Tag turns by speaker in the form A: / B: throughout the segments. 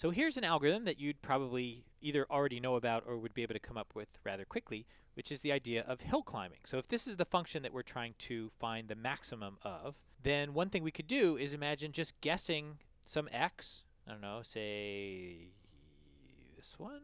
A: So here's an algorithm that you'd probably either already know about or would be able to come up with rather quickly, which is the idea of hill climbing. So if this is the function that we're trying to find the maximum of, then one thing we could do is imagine just guessing some x, I don't know, say this one,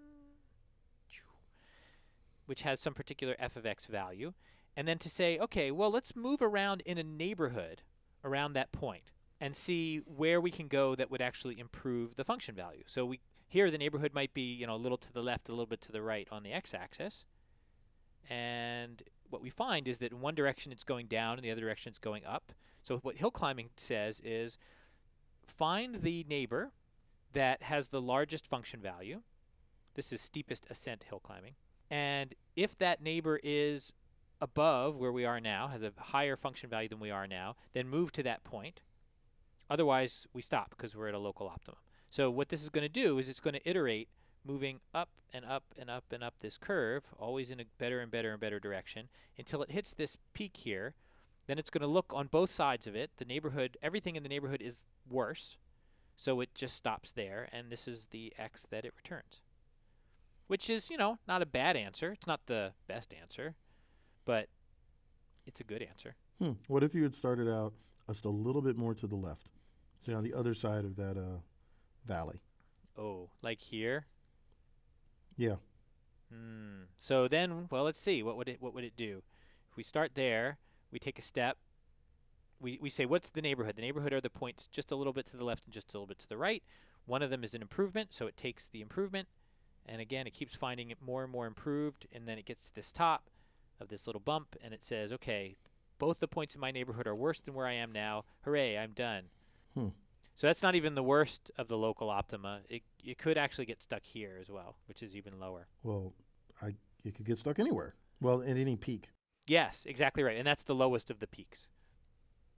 A: which has some particular f of x value, and then to say, okay, well, let's move around in a neighborhood around that point and see where we can go that would actually improve the function value. So here the neighborhood might be a little to the left, a little bit to the right on the x-axis. And what we find is that in one direction it's going down, in the other direction it's going up. So what hill climbing says is find the neighbor that has the largest function value. This is steepest ascent hill climbing. And if that neighbor is above where we are now, has a higher function value than we are now, then move to that point. Otherwise, we stop because we're at a local optimum. So what this is going to do is it's going to iterate, moving up and up and up and up this curve, always in a better and better and better direction, until it hits this peak here. Then it's going to look on both sides of it. The neighborhood, everything in the neighborhood is worse, so it just stops there, and this is the x that it returns. Which is, not a bad answer. It's not the best answer, but it's a good answer.
B: What if you had started out just a little bit more to the left? So on the other side of that valley.
A: Oh, like here?
B: Yeah.
A: So then, well, let's see. What would it do? If we start there, we take a step. We say, what's the neighborhood? The neighborhood are the points just a little bit to the left and just a little bit to the right. One of them is an improvement, so it takes the improvement. And again, it keeps finding it more and more improved, and then it gets to this top of this little bump, and it says, okay, both the points in my neighborhood are worse than where I am now. Hooray, I'm done. So that's not even the worst of the local optima. It could actually get stuck here as well, which is even lower.
B: Well, it could get stuck anywhere. Well, at any peak.
A: Yes, exactly right. And that's the lowest of the peaks.